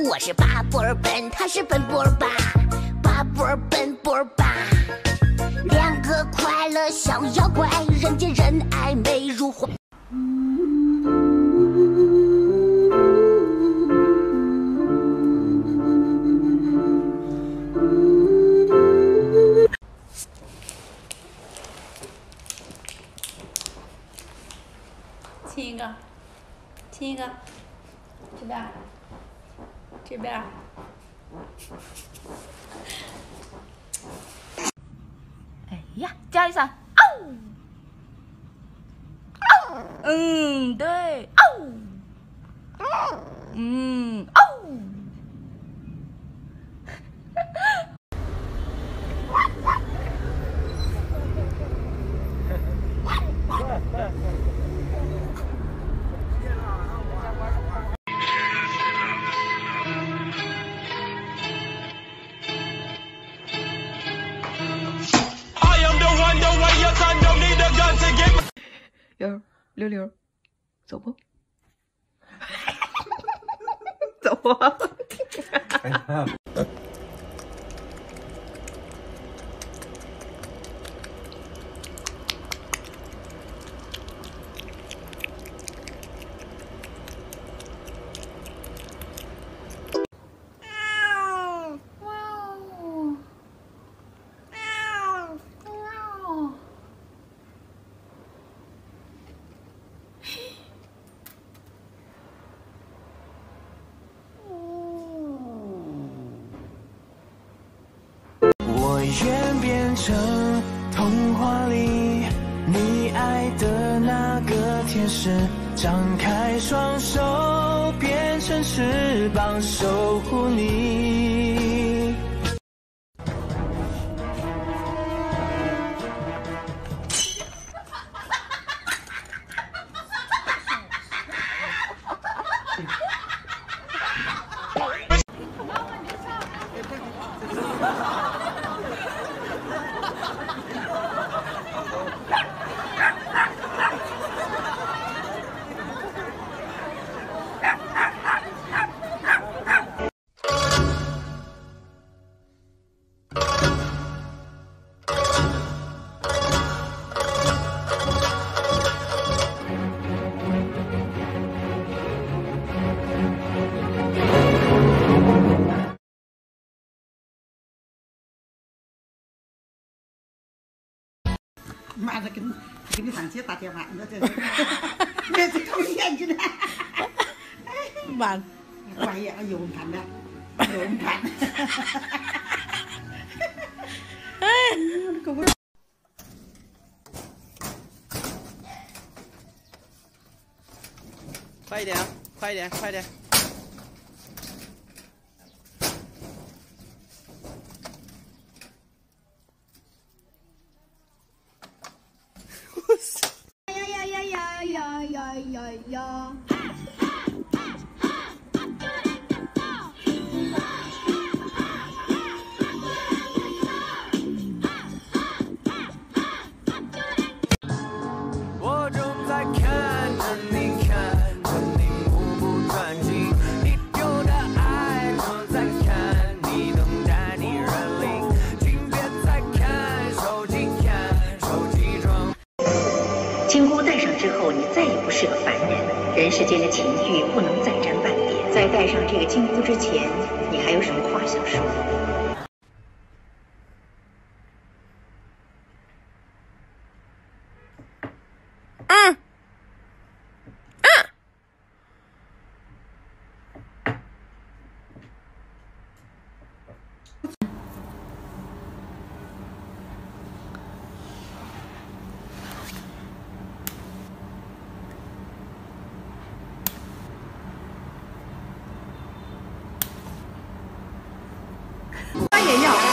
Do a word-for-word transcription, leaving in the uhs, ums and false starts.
我是巴布尔本，他是本布尔巴，巴布尔本布尔巴，两个快乐小妖怪，人见人爱美如花。 亲一个，亲一个，这边，这边。哎呀，叫一声，嗷！嗷！嗯，对，嗷！嗯，嗷！溜溜溜，走不？走啊！ 愿变成童话里你爱的那个天使，张开双手变成翅膀守护你。 妈的，给你给你上去打电话，我这这这讨厌去了。 完， 半夜又盘的，又盘。哎，可不。 快一点，快一点，快点！ 呀呀呀呀呀呀呀呀！ 我正在看着你，看着你目不转睛，你丢的爱我在看，你等待你认领，请别再看手机，看手机中。 金箍戴上之后，你再也不是个凡人，人世间的情欲不能再沾半点。在戴上这个金箍之前，你还有什么话想说？ 嗯。 也要。